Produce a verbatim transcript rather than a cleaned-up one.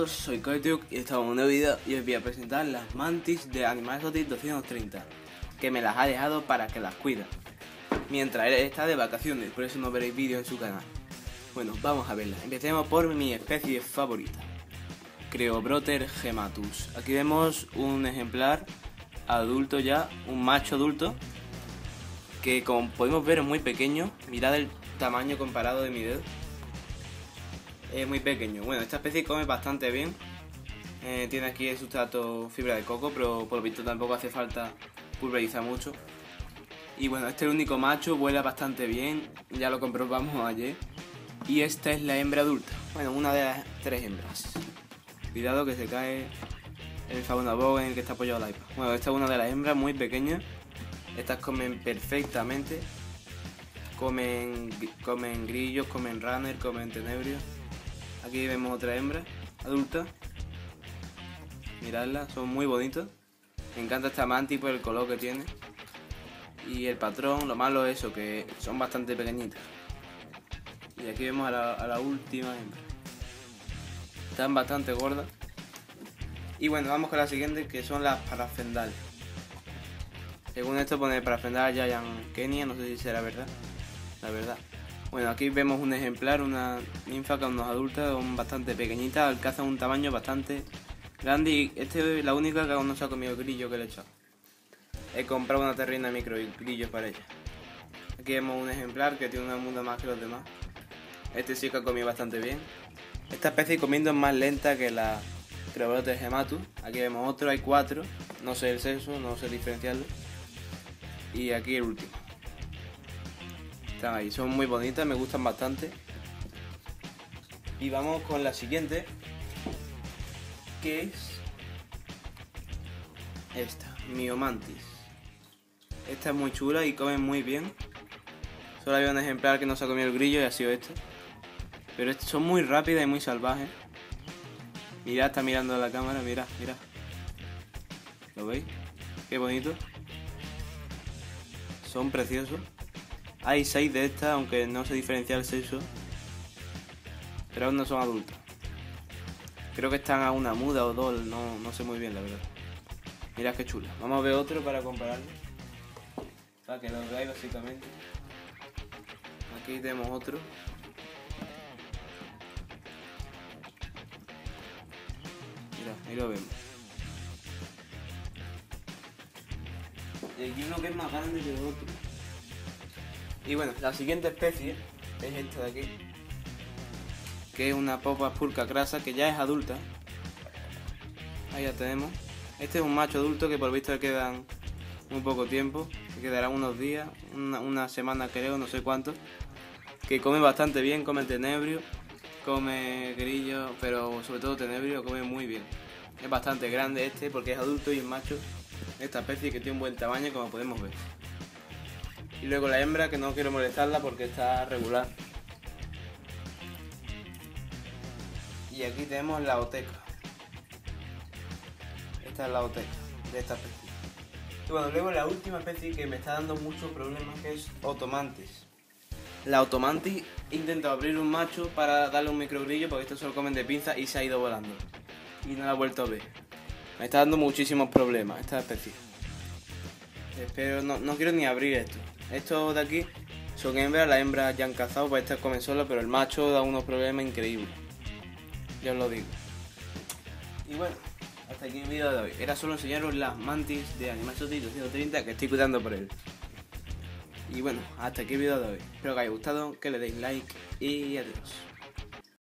todos, soy Koituk y estamos en un nuevo vídeo y os voy a presentar las mantis de Animal Exotic doscientos treinta, que me las ha dejado para que las cuide mientras él está de vacaciones, por eso no veréis vídeos en su canal. Bueno, vamos a verlas. Empecemos por mi especie favorita, Creobroter gematus. Aquí vemos un ejemplar adulto ya, un macho adulto, que como podemos ver es muy pequeño. Mirad el tamaño comparado de mi dedo. Es muy pequeño. Bueno, esta especie come bastante bien. Eh, tiene aquí el sustrato fibra de coco, pero por lo visto tampoco hace falta pulverizar mucho. Y bueno, este es el único macho, vuela bastante bien, ya lo comprobamos ayer. Y esta es la hembra adulta. Bueno, una de las tres hembras. Cuidado que se cae el fauna bow en el que está apoyado el iPad. Bueno, esta es una de las hembras, muy pequeña. Estas comen perfectamente. Comen, comen grillos, comen runner, comen tenebrios. Aquí vemos otra hembra adulta. Miradla, son muy bonitos. Me encanta esta mantis por el color que tiene. Y el patrón, lo malo es eso, que son bastante pequeñitas. Y aquí vemos a la, a la última hembra. Están bastante gordas. Y bueno, vamos con la siguiente, que son las Parafendal. Según esto pone Parafendal Giant Kenia, no sé si será verdad. La verdad. Bueno, aquí vemos un ejemplar, una ninfa con unos adultos, son bastante pequeñitas, alcanzan un tamaño bastante grande y esta es la única que aún no se ha comido el grillo que le he echado. He comprado una terrina de micro grillos para ella. Aquí vemos un ejemplar que tiene una munda más que los demás. Este sí que ha comido bastante bien. Esta especie comiendo es más lenta que la Creobroter gematus. Aquí vemos otro, hay cuatro, no sé el sexo, no sé diferenciarlo. Y aquí el último. Están ahí, son muy bonitas, me gustan bastante. Y vamos con la siguiente, que es esta, Myomantis. Esta es muy chula y come muy bien. Solo había un ejemplar que no se ha comido el grillo y ha sido este. Pero estas son muy rápidas y muy salvajes. Mirad, está mirando a la cámara, mirad, mirad. ¿Lo veis? Qué bonito. Son preciosos. Hay seis de estas, aunque no se diferencia el sexo. Pero aún no son adultos. Creo que están a una muda o dos, no, no sé muy bien la verdad. Mirad qué chulo. Vamos a ver otro para compararlo. Para que lo veáis básicamente. Aquí tenemos otro. Mirad, ahí lo vemos. Y aquí uno que es más grande que el otro. Y bueno, la siguiente especie es esta de aquí, que es una Popa Spurca crasa, que ya es adulta. Ahí ya tenemos. Este es un macho adulto que por visto le quedan un poco tiempo, le quedarán unos días, una, una semana creo, no sé cuánto. Que come bastante bien, come tenebrio, come grillo, pero sobre todo tenebrio, come muy bien. Es bastante grande este porque es adulto y es macho. Esta especie que tiene un buen tamaño, como podemos ver. Y luego la hembra, que no quiero molestarla porque está regular. Y aquí tenemos la oteca. Esta es la oteca de esta especie. Y bueno, luego la última especie que me está dando muchos problemas, que es Otomantis. La Otomantis intentó abrir un macho para darle un microgrillo, porque estos solo comen de pinza y se ha ido volando. Y no la he vuelto a ver. Me está dando muchísimos problemas esta especie. Espero, no, no quiero ni abrir esto. Estos de aquí son hembras, las hembras ya han cazado, pues estas comen solas, pero el macho da unos problemas increíbles. Ya os lo digo. Y bueno, hasta aquí el vídeo de hoy. Era solo enseñaros las mantis de Animal Exotic doscientos treinta que estoy cuidando por él. Y bueno, hasta aquí el vídeo de hoy. Espero que os haya gustado, que le deis like y adiós.